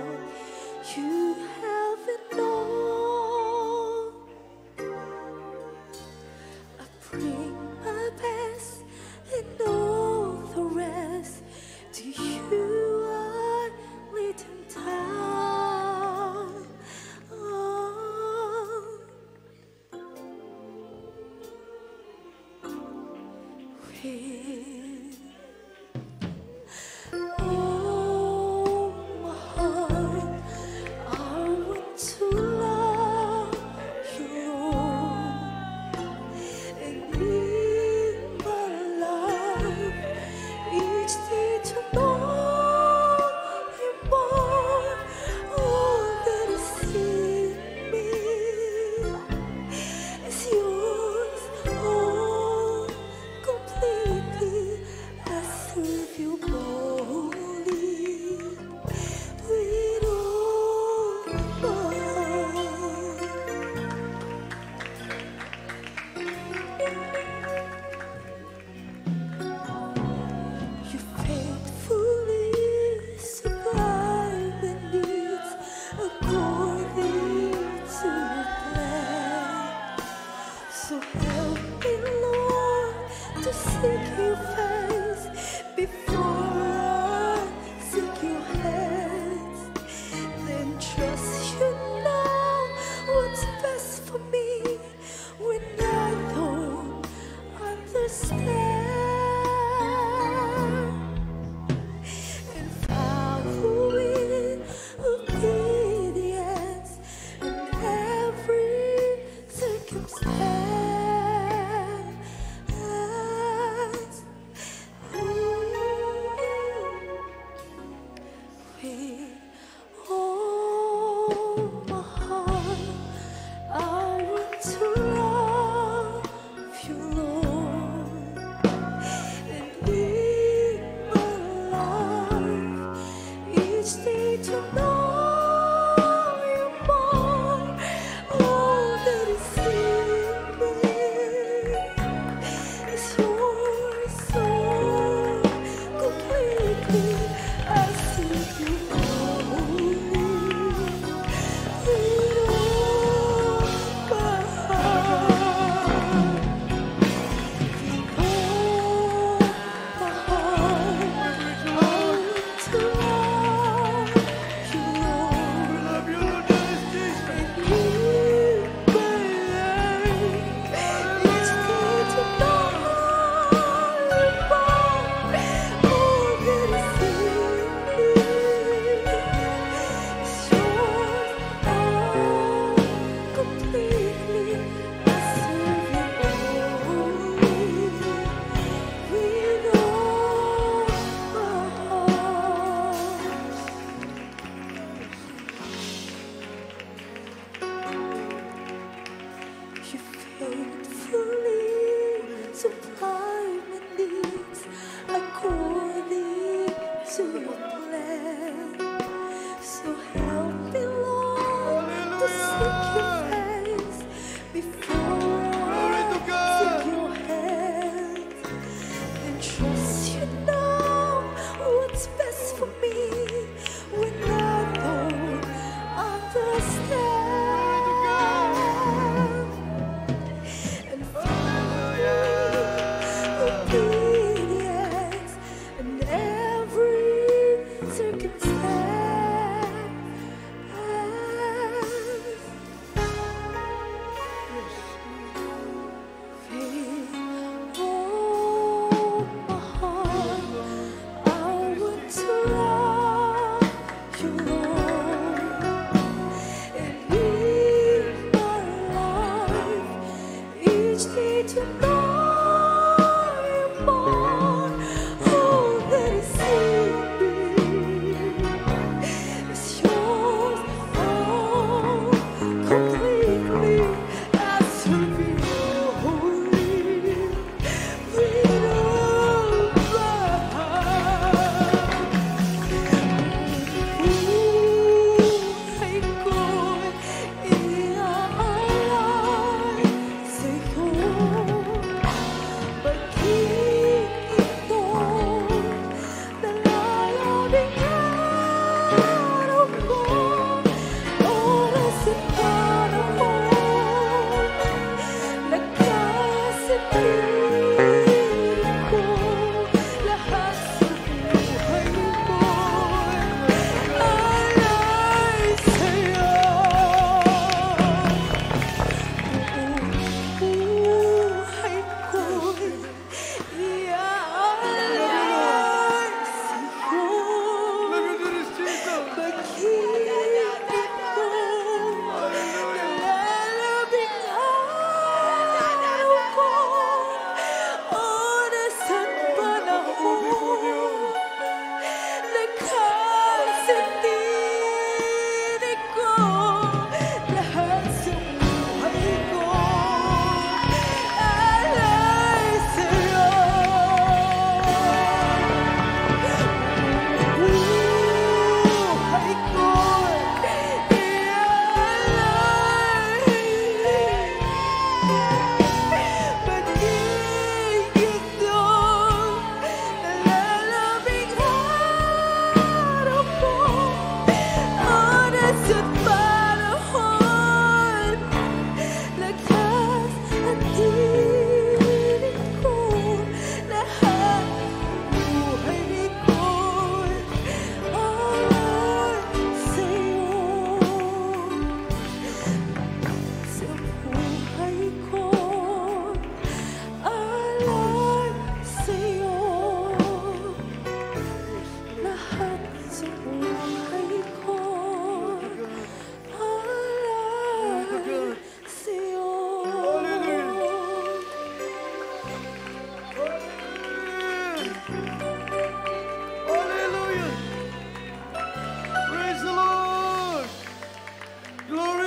You have it all. I bring my best and all the rest to you. I lay them down. Oh, my heart, I want to love you, Lord, and in my life each day to know you more. All that is in me is yours, all completely. I serve you boldly with all my heart. You faithfully supply my needs according to your plan. So help me, Lord, to seek your face before I seek your hands. Then trust you know what's best for me when I don't understand. And follow in obedience in every circumstance. With all my heart, I want to love you, Lord, and in my life each day to know you more. All that is in me is yours, so completely. I seek you only with all my heart. With all my heart, I want to love you, Glory